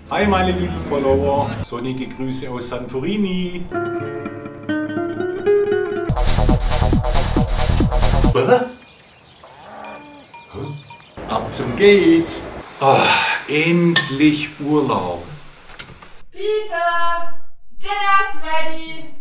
Hi meine lieben Follower, sonnige Grüße aus Santorini. Ab zum Gate. Endlich Urlaub. Peter, dinner's ready.